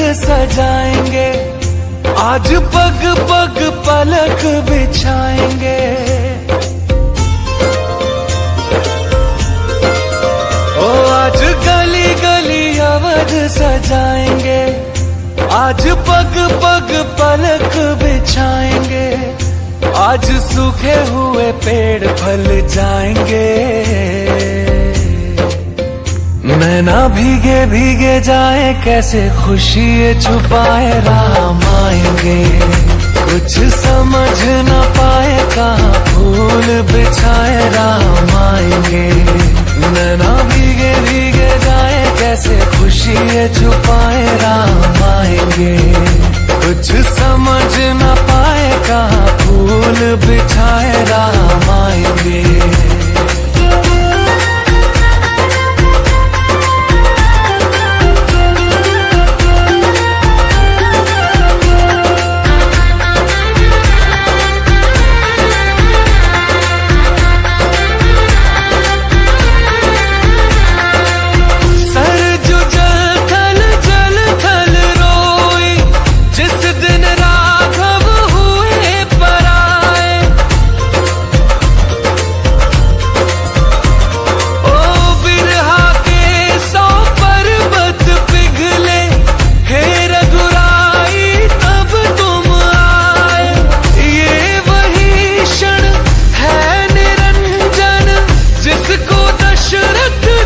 सजाएंगे, आज पग पग पलक बिछाएंगे। ओ आज गली गली अवध सजाएंगे, आज पग पग पलक बिछाएंगे। आज सूखे हुए पेड़ फल जाएंगे, नैना भीगे भीगे जाए कैसे खुशी छुपाए राम आएंगे। कुछ समझ न पाए कहाँ फूल बिछाए राम आएंगे। नैना भीगे भीगे जाए कैसे खुशी छुपाए राम आएंगे। कुछ समझ न पाए कहाँ फूल बिछाए राम आएंगे। दशरथ